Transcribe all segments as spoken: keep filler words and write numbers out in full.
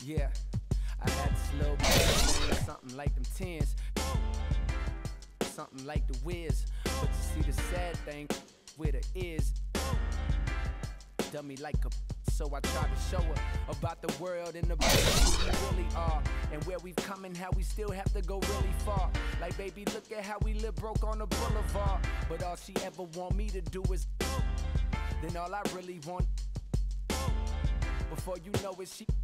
Yeah, I had this little bad thing, something like them tens, something like the Wiz. But you see the sad thing with her is, dummy like a, so I tried to show her about the world and about who we really are, and where we've come and how we still have to go really far. Like, baby, look at how we live broke on the boulevard, but all she ever want me to do is, then all I really want, before you know it, she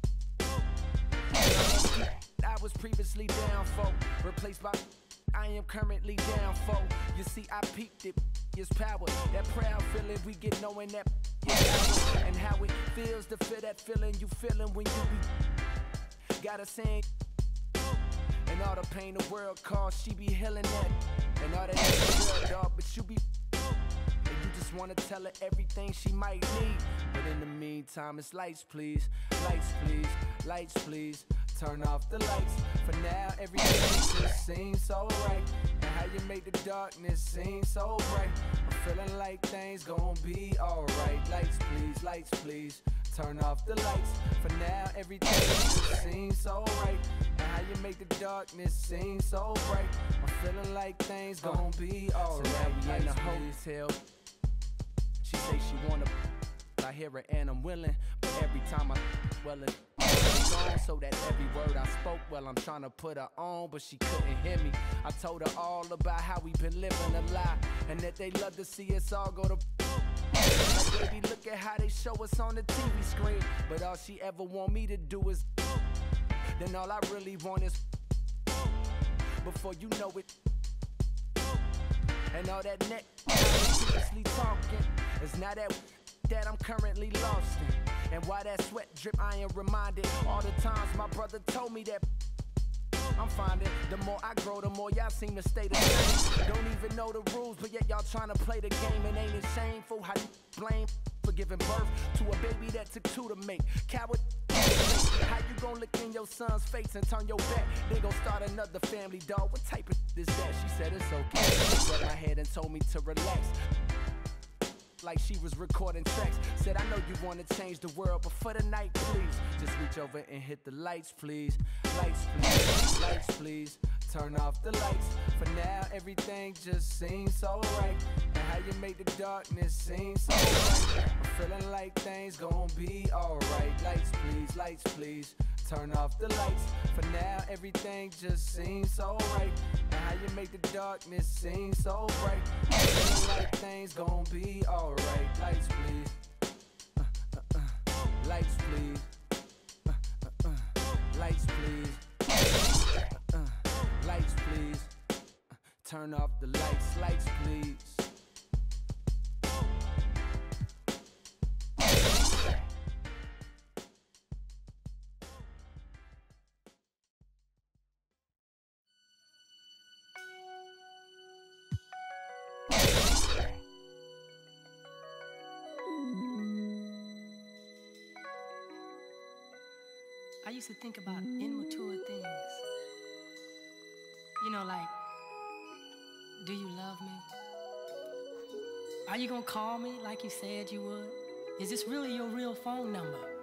I was previously down for, replaced by I am currently down for. You see, I peaked it, it's power, that proud feeling we get knowing that is power, and how it feels to feel that feeling you feeling when you be gotta sing, and all the pain the world caused, she be healing that, and all that is real, dog, but you be, and you just wanna tell her everything she might need, but in the meantime it's lights please, lights please, lights please. Turn off the lights, for now everything just seems so right, and how you make the darkness seem so bright, I'm feeling like things gon' be alright. Lights please, lights please, turn off the lights, for now everything just seems so right, and how you make the darkness seem so bright, I'm feeling like things gon' be alright. So now we in the hotel, she say she wanna, I hear her and I'm willing, but every time I, well it gone, so that every word I spoke, well I'm trying to put her on, but she couldn't hear me. I told her all about how we been living a lie, and that they love to see us all go to, like, baby, look at how they show us on the T V screen, but all she ever want me to do is, then all I really want is, before you know it, and all that neck seriously talking is not that that I'm currently lost in, and why that sweat drip I am reminded all the times my brother told me that I'm finding the more I grow, the more y'all seem to stay the same. Don't even know the rules, but yet y'all trying to play the game, and ain't it shameful how you blame for giving birth to a baby that took two to make? Coward, how you gon' look in your son's face and turn your back, then gon' start another family, dog? What type of is that? She said it's okay, she rubbed my head and told me to relax, like she was recording tracks. Said, I know you wanna change the world, but for the night, please, just reach over and hit the lights, please. Lights, please, lights, please. Turn off the lights, for now everything just seems so right, and how you make the darkness seem so bright, I'm feeling like things gon' be alright. Lights, please, lights, please. Turn off the lights, for now everything just seems so right, and how you make the darkness seem so bright, I'm feeling like things gon' be alright. Lights please, uh, uh, uh. Lights please, uh, uh, uh. Lights please, uh, uh. Lights please, uh, turn off the lights. Lights please. I used to think about immature things. You know, like, do you love me? Are you gonna call me like you said you would? Is this really your real phone number?